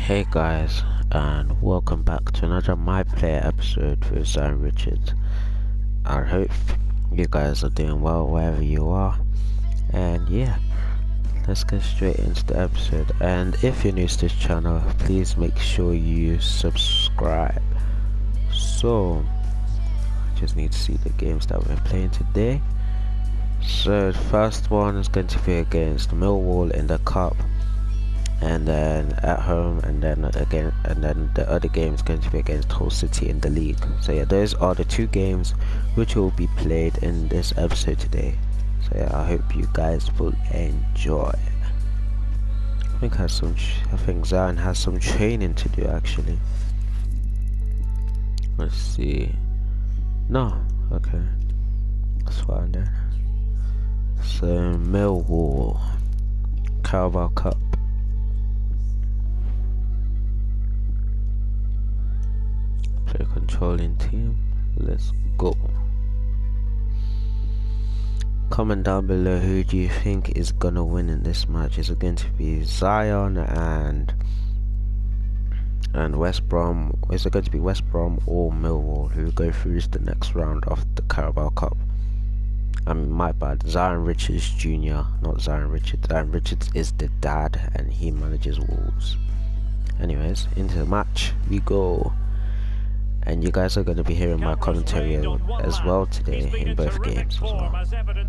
Hey guys, and welcome back to another My Player episode with Zion Richards. I hope you guys are doing well wherever you are, and yeah, let's get straight into the episode. And if you're new to this channel, please make sure you subscribe. So, I just need to see the games that we're playing today. So the first one is going to be against Millwall in the Cup, and then at home, and then again, and then the other game is going to be against Hull City in the league. So yeah, those are the two games which will be played in this episode today. So yeah, I hope you guys will enjoy. I think Zion has some training to do actually. Let's see. No, okay, that's fine then. So Millwall, Carabao Cup. Play controlling team. Let's go. Comment down below, who do you think is gonna win in this match? Is it going to be Zion and West Brom? Is it going to be West Brom or Millwall who go through to the next round of the Carabao Cup? I mean, my bad, Zion Richards Jr., not Zion Richards. Zion Richards is the dad and he manages Wolves. Anyways, into the match we go. And you guys are going to be hearing my commentary as well today in both games as well.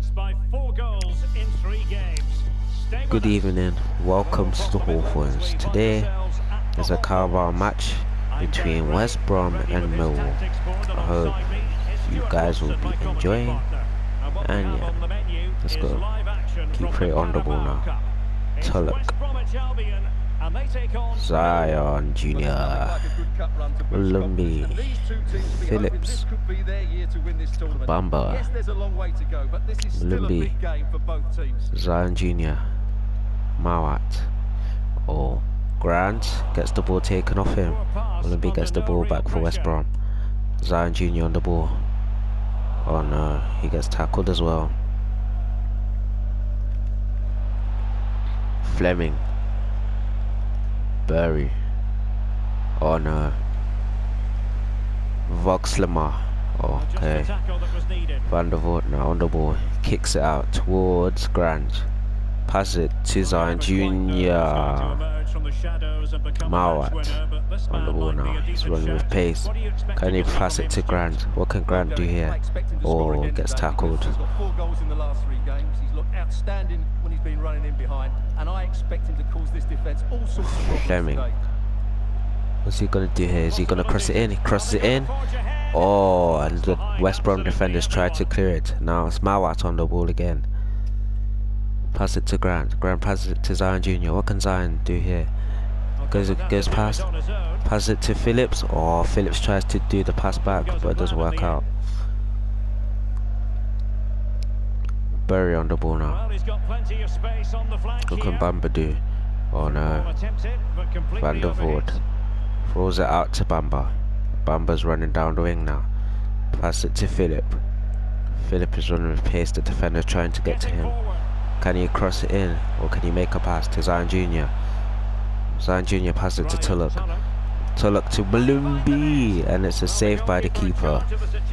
Good evening, welcome to the Hawthorns. Today is a Carabao match between West Brom and Millwall. I hope you guys will be enjoying. And yeah, let's go. Keep Prey on the ball now. Tulloch, Zion Jr., Lumby, Phillips, Bamba, Lumby, Zion Jr., Mawat. Oh, Grant gets the ball taken off him. Lumby gets the ball back for West Brom. Zion Jr. on the ball. Oh no, he gets tackled as well. Fleming, Bury. Oh no. Voxlema. Okay. Van der Voort now on the ball. Kicks it out towards Grant. Pass it to Zion Jr. Mawat on the ball now. He's running with pace. Can he pass it to Grant? What can Grant do here? Oh, gets tackled. Outstanding when he's been running in behind, and I expect him to cause this defense all sorts of problems. Fleming. What's he gonna do here? Is he gonna cross it in? He crosses it in. Oh, and the West Brom defenders try to clear it. Now it's Mawat on the ball again. Pass it to Grant. Grant passes it to Zion Jr. What can Zion do here? Goes past. Passes it to Phillips. Oh, Phillips tries to do the pass back, but it doesn't work out. Bury on the ball now. What can Bamba do? Oh no. Van der Voort throws it out to Bamba. Bamba's running down the wing now. Pass it to Philip. Philip is running with pace. The defender trying to get to him. Can he cross it in, or can he make a pass to Zion Jr.? Zion Jr. passes it to Tulloch. Tulloch to Malumbi, and it's a save by the keeper.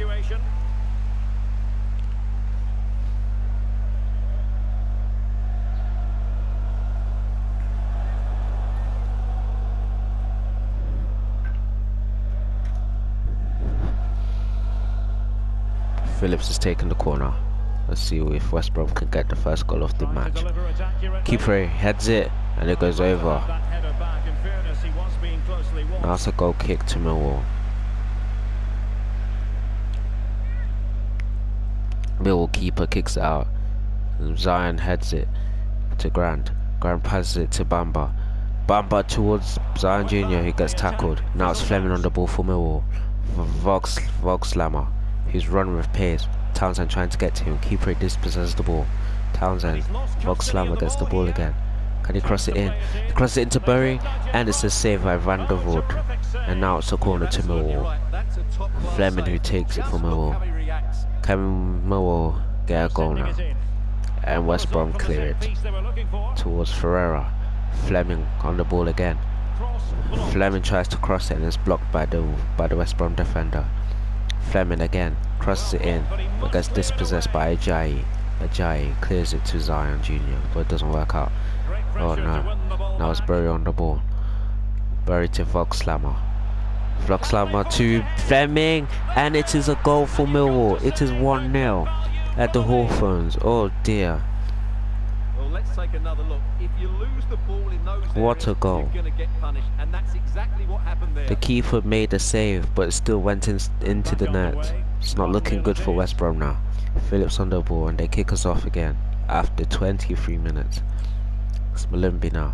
Phillips has taken the corner. Let's see if West Brom can get the first goal of the match. Keeper heads it and it goes over. Now it's a goal kick to Millwall. Millwall keeper kicks it out. Zion heads it to Grant. Grant passes it to Bamba. Bamba towards Zion Jr. He gets tackled. Now it's Fleming on the ball for Millwall. Voxlema. He's running with pace. Townsend trying to get to him. Keeper dispossesses the ball. Townsend. Voxlema gets the ball again. Can he cross it in? He crosses it into Bury, and it's a save by Van der Voort. And now it's a corner to Millwall. Fleming who takes it for Millwall. Can Millwall get a goal now? And West Brom clear it towards Ferreira. Fleming on the ball again. Fleming tries to cross it and is blocked by the West Brom defender. Fleming again crosses it in, but gets dispossessed by Ajayi. Ajayi clears it to Zion Jr., but it doesn't work out. Oh no, now it's Bury on the ball. Bury to Voxlammer. Voxlammer to Fleming, and it is a goal for Millwall. It is 1-0 at the Hawthorns. Oh dear. Well, let's take another look. If you lose the ball in those what a goal. you're going to get punished, and that's exactly what happened there. The keeper made a save, but it still went into the net. It's not looking good for West Brom now. Phillips on the ball, and they kick us off again after 23 minutes. It's Malumbi now.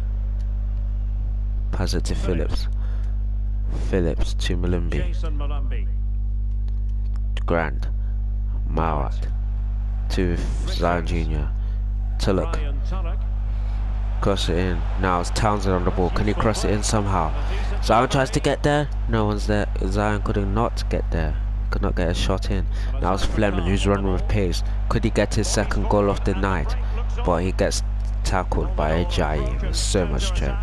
Pass it to Phillips. Phillips to Malumbi. Grant. Mawat. To Zion Jr. Tulloch. Cross it in. Now it's Townsend on the ball. Can he cross it in somehow? Zion tries to get there. No one's there. Zion could not get there. Could not get a shot in. Now it's Fleming who's running with pace. Could he get his second goal of the night? But he gets tackled by Ajayi with so much strength.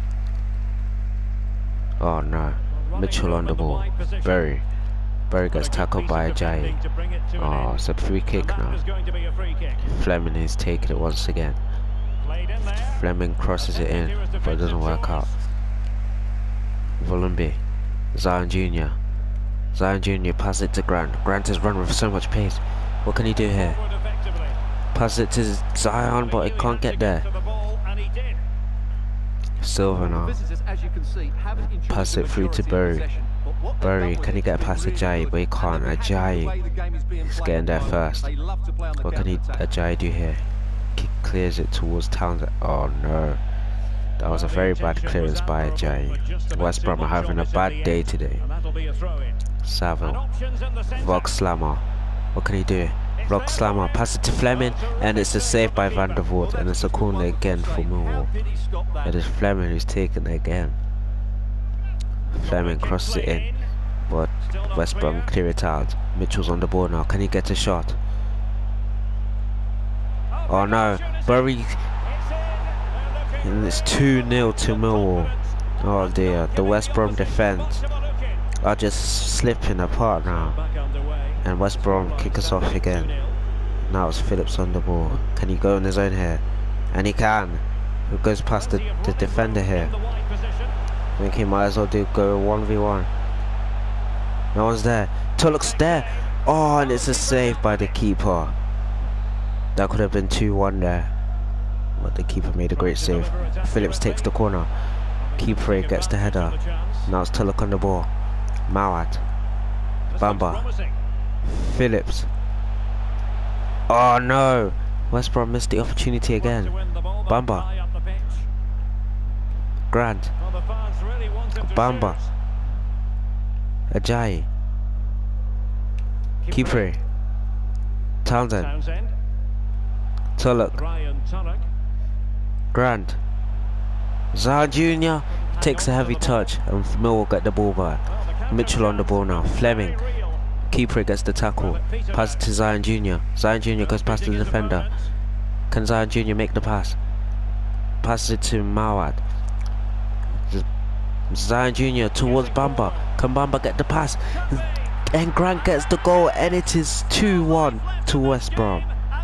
Oh no. Mitchell on the ball. Bury gets tackled by Ajayi. Oh, it's a free kick now. Fleming is taking it once again. Fleming crosses it in, but it doesn't work out. Volumbi. Zion Jr. Zion Jr. passes it to Grant. Grant is running with so much pace. What can he do here? Pass it to Zion, but he can't get there. Silver now. Pass it through to Bury. Bury, can he get past Ajayi? But he can't. Ajayi is getting there first. What can Ajayi do here? He clears it towards Townsend. Oh no. That was a very bad clearance by Ajayi. West Brom are having a bad day today. Saville. Voxlammer. What can he do? Voxlammer. Pass it to Fleming, and it's a save by Van der Voort, and it's a corner again for Millwall. It is Fleming who's taken it again. Fleming crosses it in, but West Brom clear it out. Mitchell's on the ball now. Can he get a shot? Oh no. Bury. And it's 2-0 to Millwall. Oh dear. The West Brom defence are just slipping apart now. And West Brom kick us off again. Now it's Phillips on the ball. Can he go in his own here? And he can. It goes past the defender here. I think he might as well go 1v1. No one's there. Tulloch's there. Oh, and it's a save by the keeper. That could have been 2-1 there. But the keeper made a great save. Phillips takes the corner. Keeper gets the header. Now it's Tulloch on the ball. Mawat. Bamba. Phillips. Oh no! West Brom missed the opportunity again. Bamba. Grant. Bamba. Ajayi. Keeper. Townsend. Tulloch. Grant. Zion Jr. takes a heavy touch, and Millwall get the ball back. Mitchell on the ball now. Fleming. Keeper gets the tackle. Pass it to Zion Jr. Zion Jr. goes past the defender. Can Zion Jr. make the pass? Passes it to Mawad. Zion Jr. towards Bamba. Can Bamba get the pass? And Grant gets the goal, and it is 2-1 to West Brom.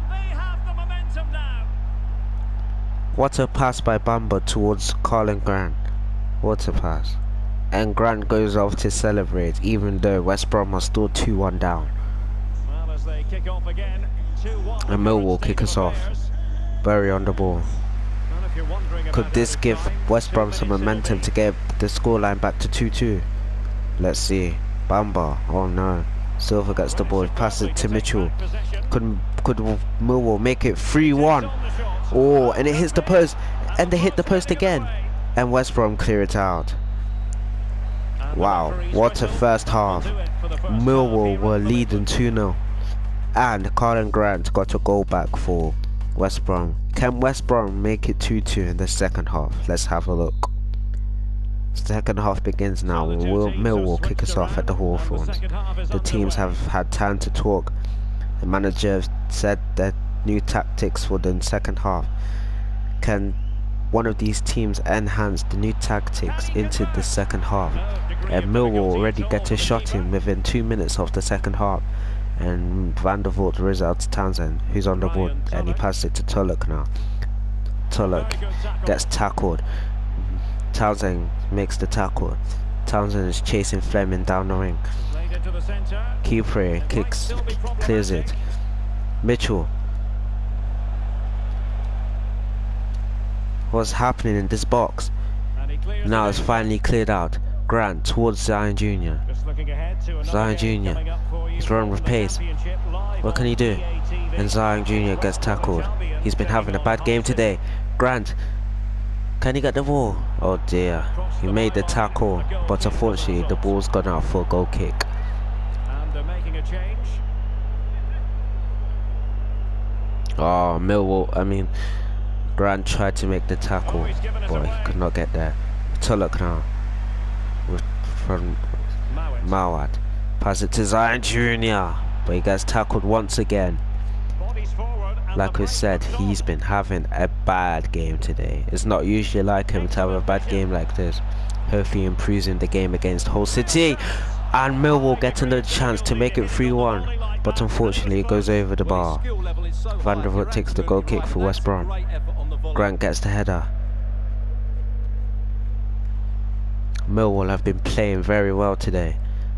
What a pass by Bamba towards Colin Grant. What a pass. And Grant goes off to celebrate, even though West Brom are still 2-1 down. Well, as they kick off again, 2-1. And Millwall kick us off. Bury on the ball. Could this give West Brom some momentum to get the scoreline back to 2-2? Let's see. Bamba. Oh no. Silva gets the ball. Passes it to Mitchell. Could Millwall make it 3-1? Oh, and it hits the post. And they hit the post again. And West Brom clear it out. Wow, what a first half. Millwall were leading 2-0. And Colin Grant got a goal back for West Brom. Can West Brom make it 2-2 in the second half? Let's have a look. Second half begins now. Will Millwall kick us off at the Hawthorns? The teams have had time to talk. The manager said that new tactics for the second half. Can one of these teams enhanced the new tactics into the second half, and Millwall already get a shot in within 2 minutes of the second half, and Van der Voort rips out to Townsend, who's on the board, and he passes it to Tulloch now. Tulloch gets tackled. Townsend makes the tackle. Townsend is chasing Fleming down the ring. Keeper kicks, clears it. Mitchell. What's happening in this box? Now it's finally cleared out. Grant towards Zion Jr. Zion Jr. He's running with pace. What can he do? And Zion Jr. gets tackled. He's been having a bad game today. Grant. Can he get the ball? Oh dear. He made the tackle, but unfortunately the ball's gone out for a goal kick. Oh, Millwall, Grant tried to make the tackle, but he could not get there. Tulloch now. From Mawad. Pass it to Zion Jr. But he gets tackled once again. Like we said, he's been having a bad game today. It's not usually like him to have a bad game like this. Hopefully he improves in the game against Hull City. And Millwall gets another chance to make it 3-1. But unfortunately it goes over the bar. Van der Voort takes the goal kick for West Brom. Grant gets the header. Millwall have been playing very well today.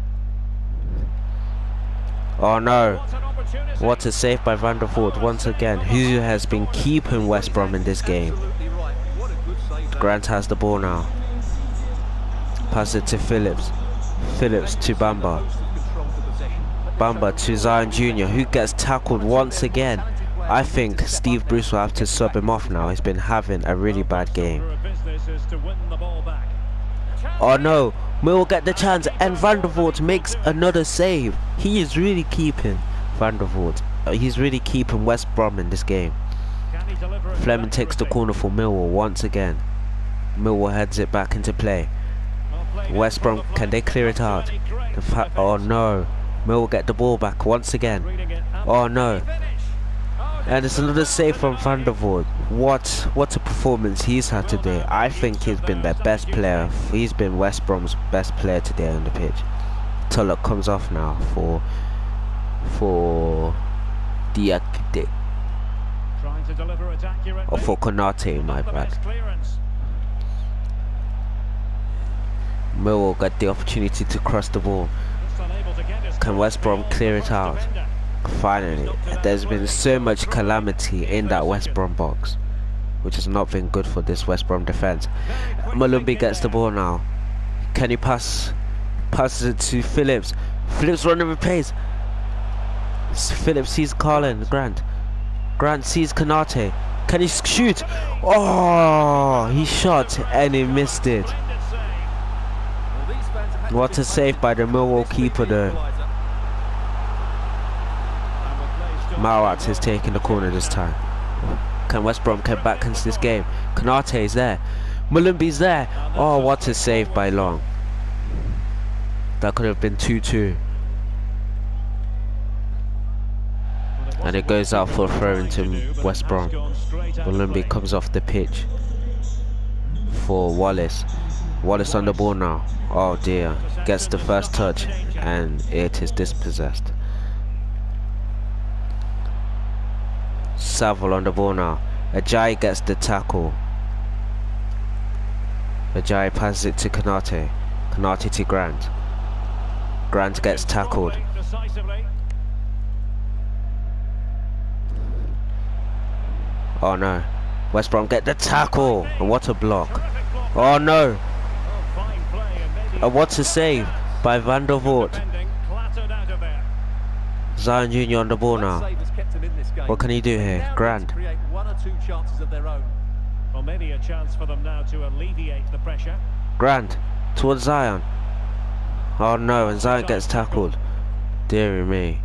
Oh no. What a save by Van der Voort once again, who has been keeping West Brom in this game. Grant has the ball now. Pass it to Phillips. Phillips to Bamba. Bamba to Zion Jr. who gets tackled once again. I think Steve Bruce will have to sub him off now. He's been having a really bad game. Oh no, Millwall get the chance and Van der Voort makes another save. He is really keeping Van der Voort. He's really keeping West Brom in this game. Fleming takes the corner for Millwall once again. Millwall heads it back into play. West Brom, can they clear it out? Oh no, Millwall get the ball back once again. Oh no. And it's another save from Van der Voort. What a performance he's had today. I think he's been their best player. He's been West Brom's best player today on the pitch. Tulloch comes off now for Diakite. Or for Konate, my bad. Millwall got the opportunity to cross the ball. Can West Brom clear it out? Finally, there's been so much calamity in that West Brom box, which has not been good for this West Brom defense. Malumbi gets the ball now. Can he passes it to Phillips? Phillips running with pace. Phillips sees Carlin. Grant sees Konate. Can he shoot? Oh, he shot and he missed it. What a save by the Millwall keeper though. Mawat is taking the corner this time. Can West Brom get back into this game? Konate is there. Malumbi's there. Oh, what a save by Long. That could have been 2-2. And it goes out for a throw into West Brom. Malumbi comes off the pitch for Wallace. Wallace on the ball now. Oh dear. Gets the first touch and it is dispossessed. Saville on the ball now. Ajayi gets the tackle. Ajayi passes it to Konate. Konate to Grant. Grant gets tackled. Oh no. West Brom get the tackle. And what a block. Oh no. What a save by Van der Voort. Zion Jr. on the ball now. What can he do here? Grant. Grant towards Zion. Oh no, and Zion gets tackled. Dear me.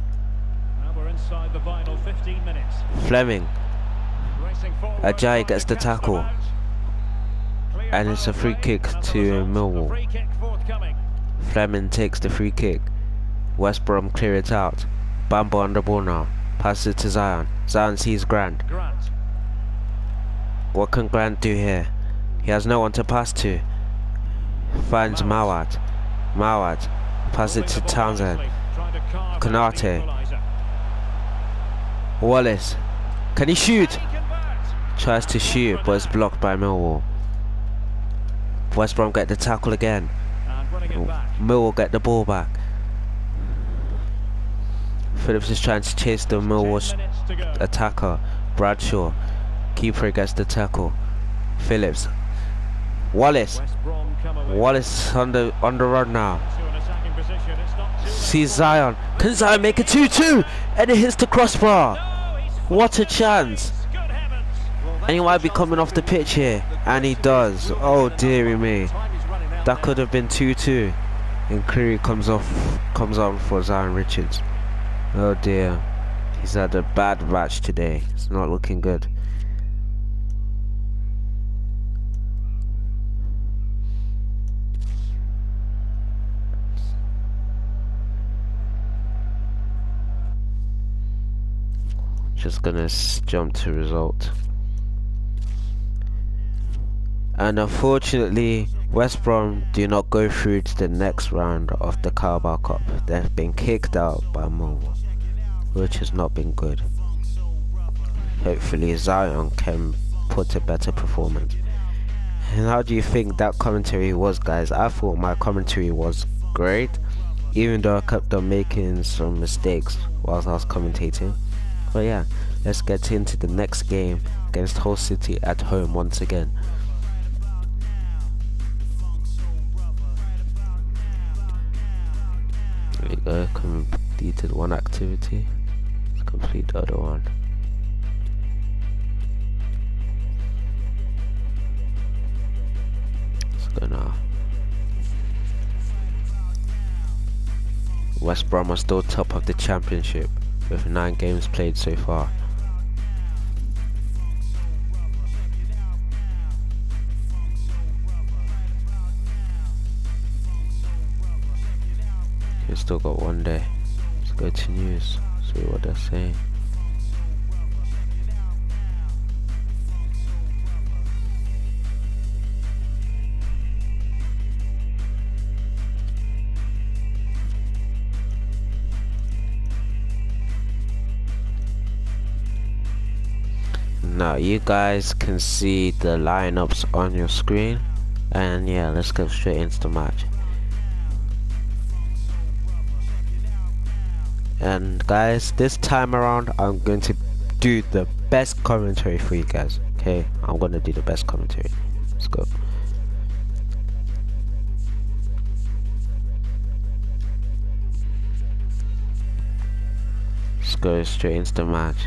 Fleming. Ajayi gets the tackle. And it's a free kick to Millwall. Fleming takes the free kick. West Brom clear it out. Bamba on the ball now. Passes it to Zion. Zion sees Grant. What can Grant do here? He has no one to pass to. Finds Mawat. Mawat. Pass it to Townsend. Konate. Wallace. Can he shoot? Tries to shoot, but it's blocked by Millwall. West Brom get the tackle again. Millwall get the ball back. Phillips is trying to chase the Millwall attacker. Bradshaw. Keeper gets the tackle. Phillips. Wallace. Wallace on the run now. Sees Zion. Can Zion make it 2-2? And it hits the crossbar. What a chance. And he might be coming off the pitch here. And he does. Oh dearie me. That could have been 2-2. And Cleary comes on for Zion Richards. Oh dear. He's had a bad match today. It's not looking good. Just gonna jump to result. And unfortunately, West Brom do not go through to the next round of the Carabao Cup. They've been kicked out by Milwall, which has not been good. Hopefully Zion can put a better performance. And how do you think that commentary was, guys? I thought my commentary was great, even though I kept on making some mistakes whilst I was commentating. But yeah, let's get into the next game against Hull City at home once again. There we go, completed one activity. Let's complete the other one. Let's go now. West Brom are still top of the championship with 9 games played so far. We've still got one day. Let's go to news, see what they're saying. Now you guys can see the lineups on your screen, and yeah, let's go straight into the match. And guys, this time around I'm going to do the best commentary for you guys. Okay, I'm gonna do the best commentary. Let's go. Let's go straight into the match.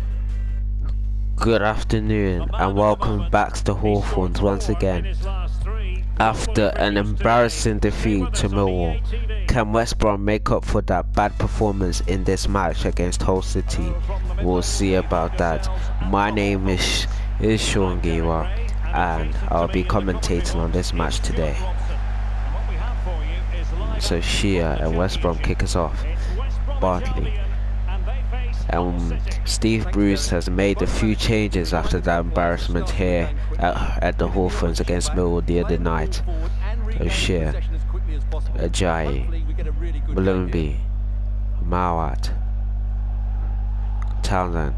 Good afternoon and welcome back to Hawthorns once again. After an embarrassing defeat to Millwall, can West Brom make up for that bad performance in this match against Hull City? We'll see about that. My name is Sean Giwa and I'll be commentating on this match today. So Shia and West Brom kick us off. Bartley. Steve Bruce has made a few changes after that embarrassment here at the Hawthorns against Millwall the other night. O'Shea, Ajayi, Malumbi, Mawat, Townsend,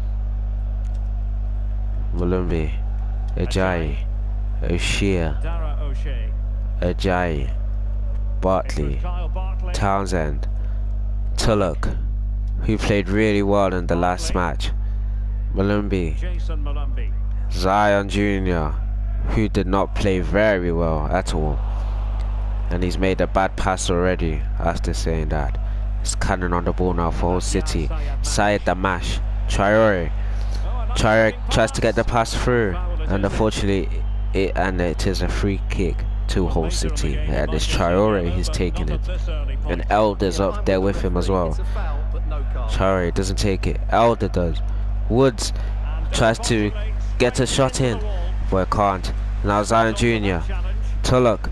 Malumbi, Ajayi, O'Shea, Ajayi, Bartley, Townsend, Tulloch, who played really well in the last match, Malumbi, Zion Jr., who did not play very well at all, and he's made a bad pass already. After saying that, it's cannon on the ball now for Hull City. Syed Damash, Traore tries to get the pass through, and unfortunately it is a free kick to Hull City, and it's Traore who's taking it, and Elder's up there with him as well. Traore doesn't take it, Elder does. Woods tries to get a shot in, but can't. Now Zion Jr., Tulloch,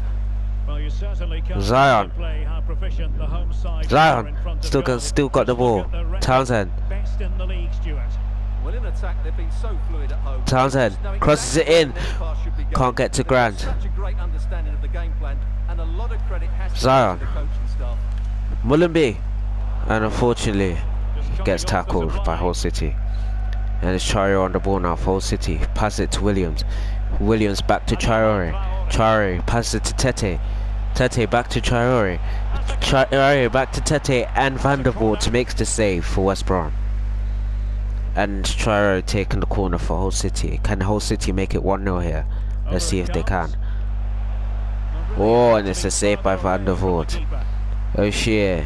Zion still got the ball. Townsend, Well, in attack, they've been so fluid at home. Townsend crosses it in. Can't get to Grant. Such a great understanding of the game plan, and a lot of credit has to Zion. go to the coaching staff. Mullenby, and unfortunately gets tackled by Hull City. And it's Traore on the ball now for Hull City. Pass it to Williams. Williams back to Traore. Traore passes it to Tete. Tete back to Traore. Traore back to Tete, and Van der Voort makes the save for West Brom. And Traore taking the corner for Hull City. Can Hull City make it 1-0 here? Let's see if they can. Oh, and it's a save by Van der Voort. O'Shea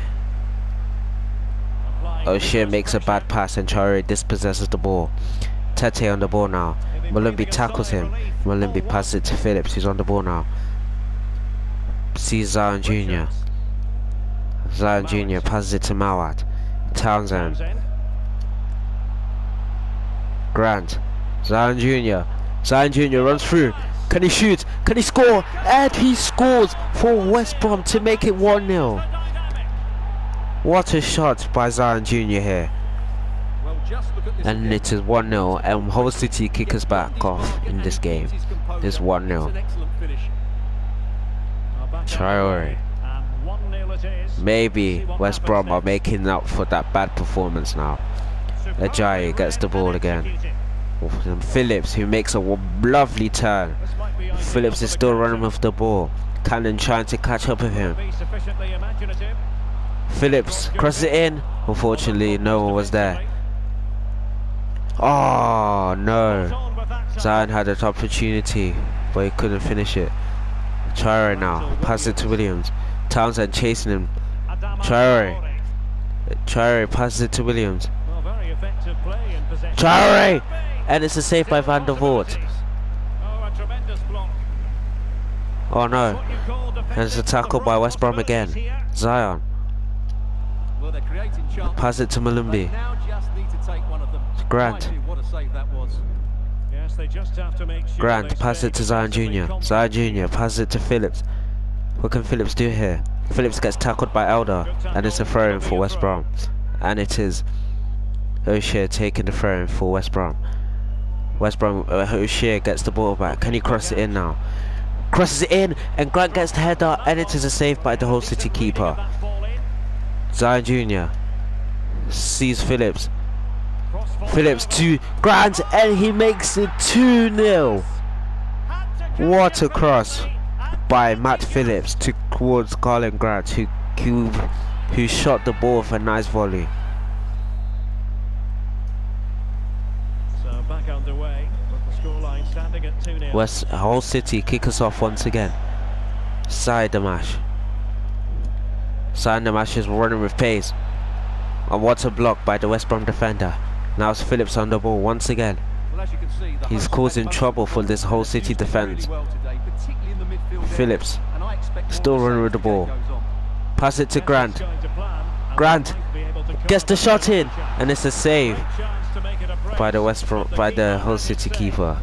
makes a bad pass and Traore dispossesses the ball. Tete on the ball now. Mullenby tackles him. Mullenby passes it to Phillips, who's on the ball now. Sees Zion Jr. Zion Jr. passes it to Mawat. Townsend. Grant. Zion Jr. Zion Jr. runs through. Can he shoot? Can he score? And he scores for West Brom to make it 1-0. What a shot by Zion Jr. here. And it is 1-0, and Hull City kick us back off in this game. It's 1-0. Traore. Maybe West Brom are making up for that bad performance now. Ajayi gets the ball again. And Phillips, who makes a lovely turn. Phillips is still running with the ball. Cannon trying to catch up with him. Phillips crosses it in. Unfortunately, no one was there. Oh no. Zion had an opportunity, but he couldn't finish it. Traore now. Pass it to Williams. Townsend chasing him. Traore passes it to Williams. Traore! And it's a save by Van der Voort. Oh no. And it's a tackle by West Brom again. Zion. Pass it to Mullenby. Grant. Grant, pass it to Zion Jr. Zion Jr. passes it to Phillips. What can Phillips do here? Phillips gets tackled by Elder, and it's a throw-in for West Brom. And it is O'Shea taking the throw-in for West Brom. West Brom, O'Shea gets the ball back. Can he cross it in now? Crosses it in, and Grant gets the header, and it is a save by the Hull City keeper. Zion Jr. sees Phillips. Phillips to Grant, and he makes it 2-0. What a cross by Matt Phillips towards Colin Grant, who shot the ball with a nice volley. So back underway, with the scoreline standing at 2-0. Hull City kick us off once again. Side Damash. Side Damash is running with pace. And what a block by the West Brom defender. Now it's Phillips on the ball once again. He's causing trouble for this Hull City defence. Phillips still running with the ball. Pass it to Grant. Grant gets the shot in, and it's a save by the Hull City keeper.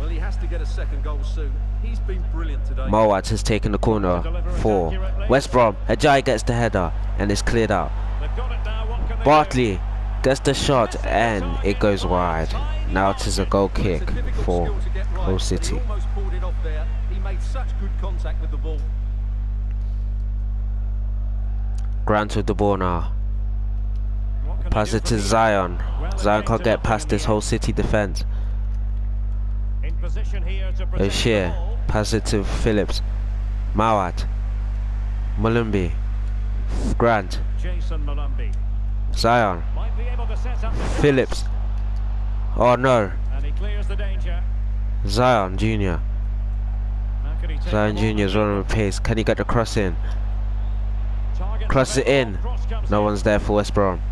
Mowat has taken the corner for West Brom. Ajayi gets the header, and it's cleared out. Bartley gets the shot, and it goes wide. Now it is a goal kick for Hull City. Grant with the ball now. Pass it to Zion. Zion can't get past this Hull City defence. O'Shea. Pass it to Phillips. Mawat. Mullenby. Grant. Zion. Phillips. Oh no. Zion Jr. Zion Jr. is running with pace. Can he get the cross in? Cross it in. No one's there for West Brom.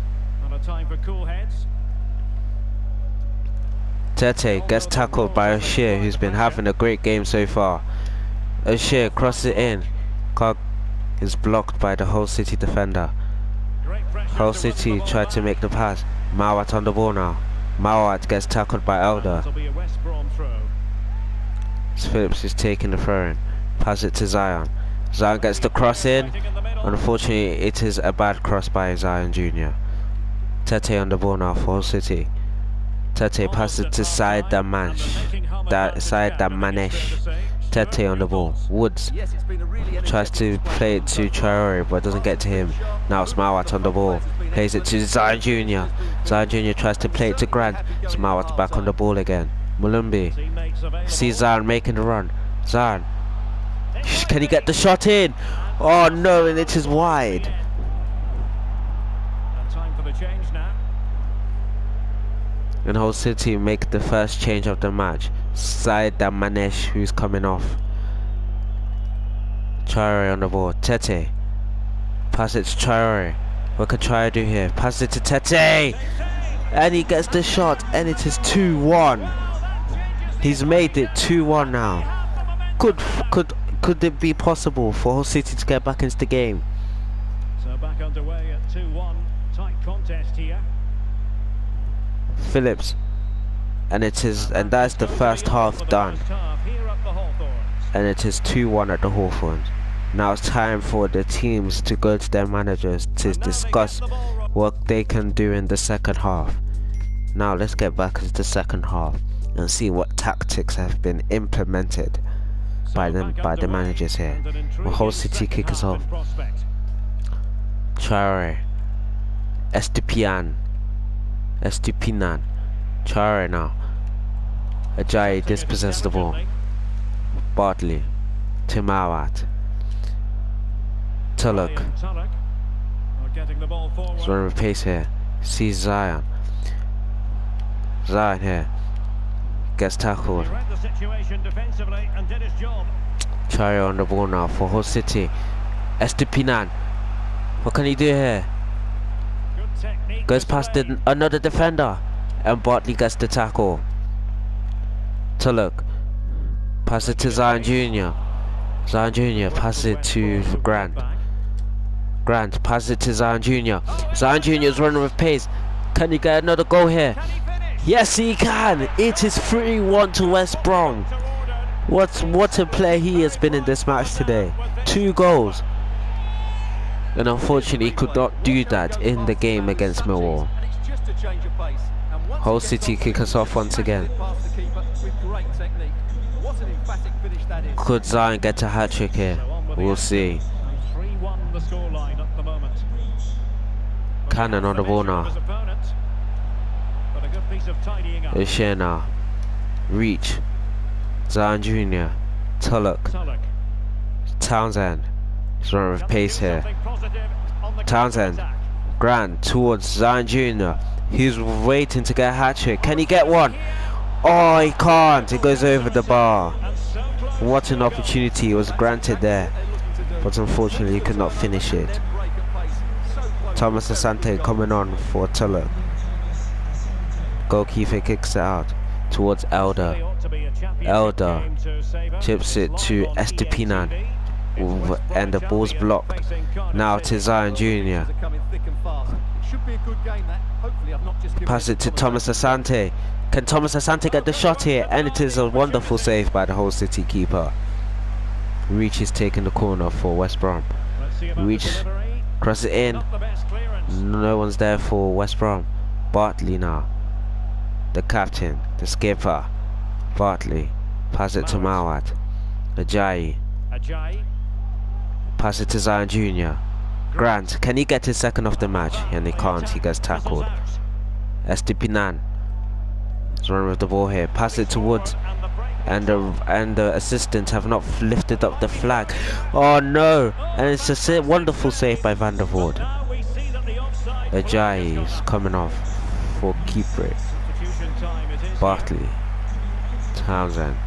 Tete gets tackled by O'Shea, who's been having a great game so far. O'Shea crosses it in. Cog is blocked by the Hull City defender. Hull City tried to make the pass. Mawat on the ball now. Mawat gets tackled by Elder. Phillips is taking the throw in. Pass it to Zion. Zion gets the cross in. Unfortunately, it is a bad cross by Zion Jr. Tete on the ball now for Hull City. Tete passes to side the Manesh. Tete on the ball. Woods tries to play it to Traore, but doesn't get to him. Now Smawat on the ball. Plays it to Zion Jr. Zion Jr. tries to play it to Grant. Smawat's back on the ball again. Mulumbi sees Zion making the run. Zion, can he get the shot in? Oh no, and it is wide. Time for the change now. And Hull City make the first change of the match. Side the Manesh, who's coming off. Traore on the ball. Tete. Pass it to Traore. What can Traore do here? Pass it to Tete. And he gets the shot. And it is 2-1. He's made it 2-1 now. Could it be possible for Hull City to get back into the game? So back underway at 2-1. Tight contest here. Phillips, and that's the first half done, and it is 2-1 at the Hawthorns. Now it's time for the teams to go to their managers to discuss what they can do in the second half. Now let's get back into the second half and see what tactics have been implemented by the managers here. Well, Hull City kick us off. Traore, Estupinan, Traore now. Ajayi dispossessed the ball. Bartley, Timawat, Tulloch. He's running with pace here. Sees Zion. Zion here. Gets tackled. Traore on the ball now for Hull City. Estupinan. What can he do here? Goes past another defender, and Bartley gets the tackle. Tulloch, pass it to Zion Jr. Zion Jr. pass it to Grant. Grant pass it to Zion Jr. Zion Jr. is running with pace. Can he get another goal here? Yes, he can. It is 3-1 to West Brom. What a player he has been in this match today. 2 goals. And unfortunately, he could not do that in the game against Millwall. Hull City kick us off once again. Could Zion get a hat-trick here? We'll see. Cannon on the ball now. O'Shea now. Reach. Zion Jr. Tulloch. Townsend. He's running with pace here. Townsend. Grant towards Zion Jr. He's waiting to get a hat-trick. Can he get one? Oh, he can't. It goes over the bar. What an opportunity was granted there, but unfortunately he could not finish it. Thomas Asante coming on for Tulloch. Goalkeeper kicks it out towards Elder. Elder chips it to Estupinan, and the ball's blocked. Now to Zion Jr. Pass it to Thomas Asante. Can Thomas Asante get the shot here? And it is a wonderful save by the Hull City keeper. Reach is taking the corner for West Brom. Reach, cross it in. No one's there for West Brom. Bartley now. The captain, the skipper. Bartley. Pass it to Mawat. Ajayi. Pass it to Zion Jr. Grant, can he get his second of the match? And he can't, he gets tackled. Estupinan is running with the ball here. Pass it to Woods. And the assistants have not lifted up the flag. Oh no! And it's a wonderful save by Van der Voort. Ajayi is coming off for keeper. Bartley. Townsend.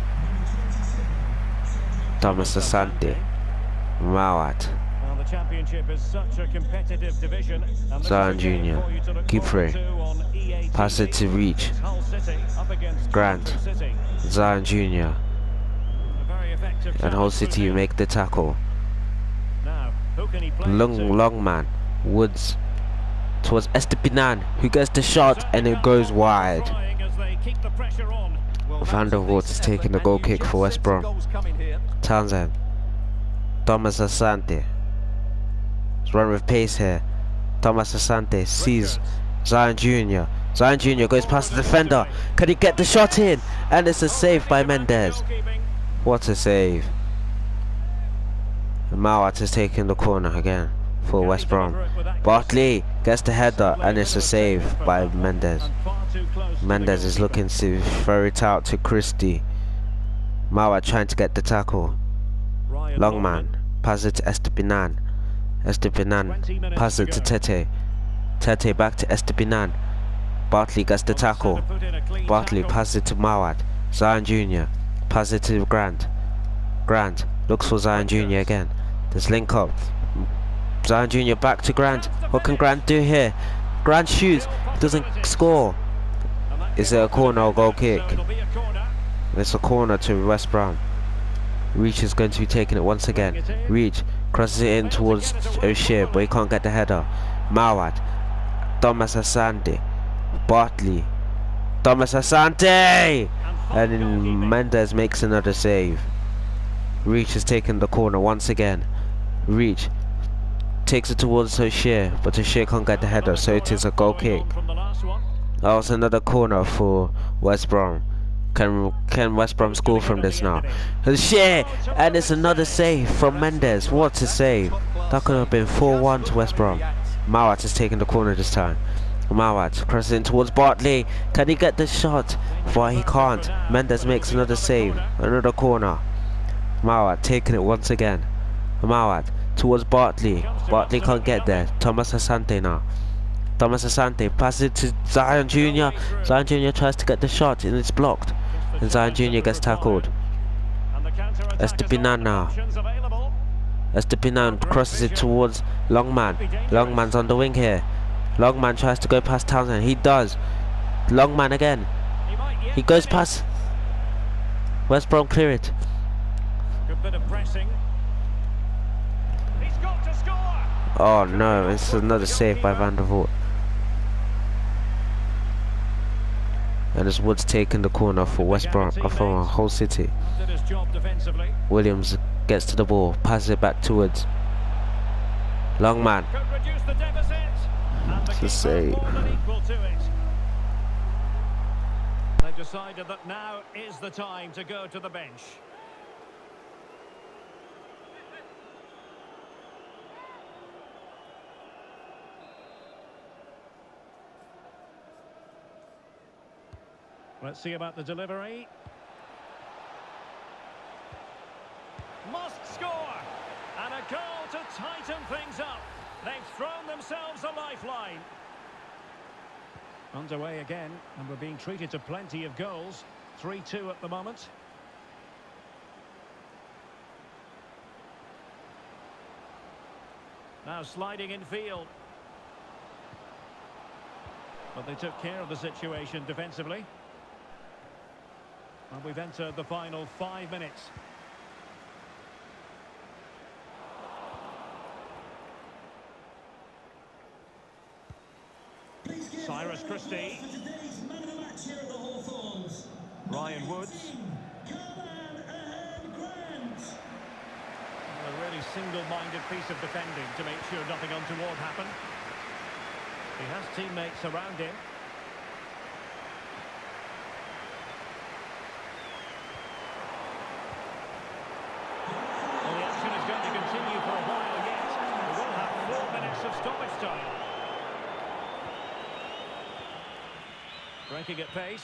Thomas Asante. Mawat. Zion Jr. Keeper. Pass it to Reach. Grant. Zion Jr. And Hull City make the tackle. Long man. Woods towards Estupinan, who gets the shot and it goes wide. Van der Voort is taking the goal kick for West Brom. Townsend. Thomas Asante. He's running with pace here. Thomas Asante sees Zion Jr. Zion Jr. goes past the defender. Can he get the shot in? And it's a save by Mendes. What a save. Mawat has taken the corner again for West Brom. Bartley gets the header and it's a save by Mendes. Mendes is looking to throw it out to Christie. Mawat trying to get the tackle. Long man. Pass it to Estepinan. Estepinan. Pass it to Tete. Tete back to Estepinan. Bartley gets the tackle. Bartley passes it to Mawat. Zion Jr. Pass it to Grant. Grant looks for Zion Jr. again. There's link up. Zion Jr. back to Grant. What can Grant do here? Grant shoots. Doesn't score. Is it a corner or goal kick? It's a corner to West Brom. Reach is going to be taking it once again. Reach crosses it in towards O'Shea, but he can't get the header. Mawat. Thomas Asante. Bartley. Thomas Asante! And then Mendes makes another save. Reach has taken the corner once again. Reach takes it towards O'Shea, but O'Shea can't get the header, so it is a goal kick. That was another corner for West Brom. Can West Brom score from this now? O'Shea! And it's another save from Mendes. What a save. That could have been 4-1 to West Brom. Mawat has taken the corner this time. Mawat crosses in towards Bartley. Can he get the shot? But he can't. Mendes makes another save. Another corner. Mawat taking it once again. Mawat towards Bartley. Bartley can't get there. Thomas Asante now. Thomas Asante passes it to Zion Jr. Zion Jr. tries to get the shot and it's blocked. And Zion Jr. gets tackled. Estepinan now. Estepinan crosses it towards Longman. Longman's on the wing here. Longman tries to go past Townsend. He does. Longman again. He goes past. West Brom clear it. Good bit of pressing. He's got to score. Oh no, it's another save by Van der Voort. And it's Woods taking the corner for West Brom, for Hull City. Williams gets to the ball, passes it back to Woods. Longman. It's a save. They've decided that now is the time to go to the bench. Let's see about the delivery. Must score! And a goal to tighten things up. They've thrown themselves a lifeline. Underway again, and we're being treated to plenty of goals. 3-2 at the moment. Now sliding in field. But they took care of the situation defensively. And we've entered the final 5 minutes. Cyrus Christie. Ryan Woods. A really single-minded piece of defending to make sure nothing untoward happened. He has teammates around him. Well, the action is going to continue for a while yet. We will have 4 minutes of stoppage time. Breaking at pace.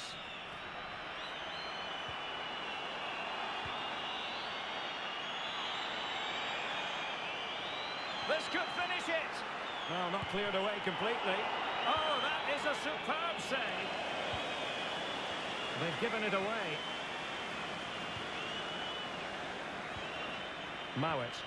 This could finish it. Well, not cleared away completely. Oh, that is a superb save. They've given it away. Mowat.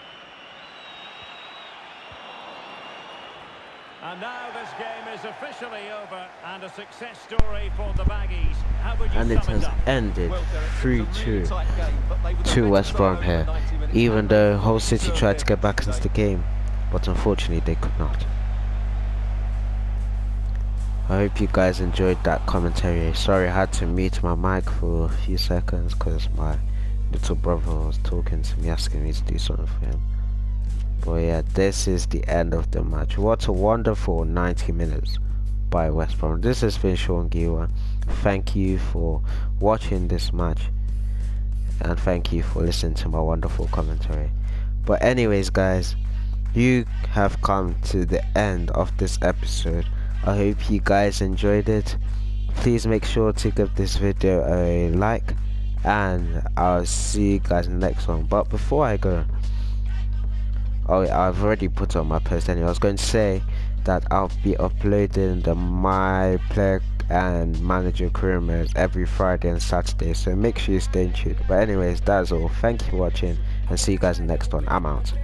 And now this game is officially over and a success story for the Baggies. How would you And it sum has up? ended 3-2 to West Brom here, even though Hull City tried to get back into the game, but unfortunately they could not. I hope you guys enjoyed that commentary. Sorry I had to mute my mic for a few seconds because my little brother was talking to me, asking me to do something for him. But yeah, this is the end of the match. What a wonderful 90 minutes. by West Brom. This has been Sean Giwa. Thank you for watching this match, and thank you for listening to my wonderful commentary. But anyways guys, you have come to the end of this episode. I hope you guys enjoyed it. Please make sure to give this video a like, and I'll see you guys in the next one. But before I go, I've already put on my post anyway. I was going to say that I'll be uploading the My Player and Manager career modes every Friday and Saturday, so make sure you stay tuned. But anyways, that's all. Thank you for watching, and see you guys in the next one. I'm out.